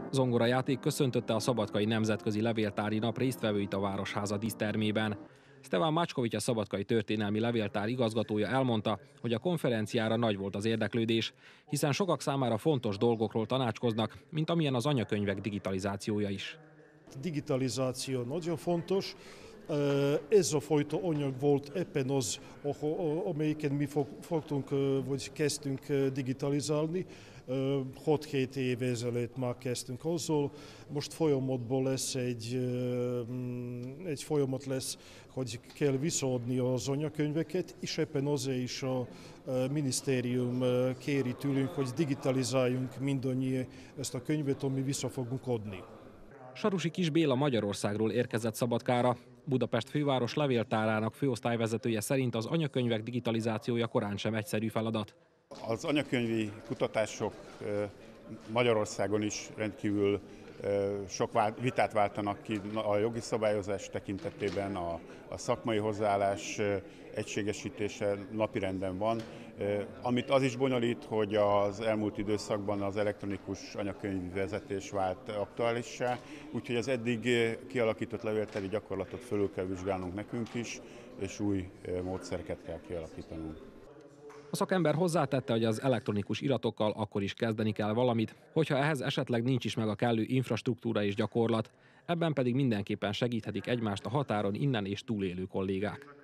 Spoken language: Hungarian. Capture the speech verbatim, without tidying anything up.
Zongora játék köszöntötte a Szabadkai Nemzetközi Levéltári Nap résztvevőit a Városháza dísztermében. Stefan Macskovics, a Szabadkai Történelmi Levéltár igazgatója elmondta, hogy a konferenciára nagy volt az érdeklődés, hiszen sokak számára fontos dolgokról tanácskoznak, mint amilyen az anyakönyvek digitalizációja is. Digitalizáció nagyon fontos. Ez a fajta anyag volt éppen az, amelyiken mi fogtunk, vagy kezdtünk digitalizálni. hat-hét év ezelőtt már kezdtünk azzal. Most folyamatban lesz egy, egy folyamat lesz, hogy kell visszaadni az anyakönyveket, és éppen azért is a minisztérium kéri tőlünk, hogy digitalizáljunk mindannyi ezt a könyvet, ami vissza fogunk adni. Sarusi Kis Béla Magyarországról érkezett Szabadkára. Budapest főváros levéltárának főosztályvezetője szerint az anyakönyvek digitalizációja korán sem egyszerű feladat. Az anyakönyvi kutatások Magyarországon is rendkívül sok vitát váltanak ki a jogi szabályozás tekintetében, a, a szakmai hozzáállás egységesítése napirenden van, amit az is bonyolít, hogy az elmúlt időszakban az elektronikus anyakönyvvezetés vált aktuálissá, úgyhogy az eddig kialakított levéltári gyakorlatot fölül kell vizsgálnunk nekünk is, és új módszereket kell kialakítanunk. A szakember hozzátette, hogy az elektronikus iratokkal akkor is kezdeni kell valamit, hogyha ehhez esetleg nincs is meg a kellő infrastruktúra és gyakorlat, ebben pedig mindenképpen segíthetik egymást a határon innen és túlélő kollégák.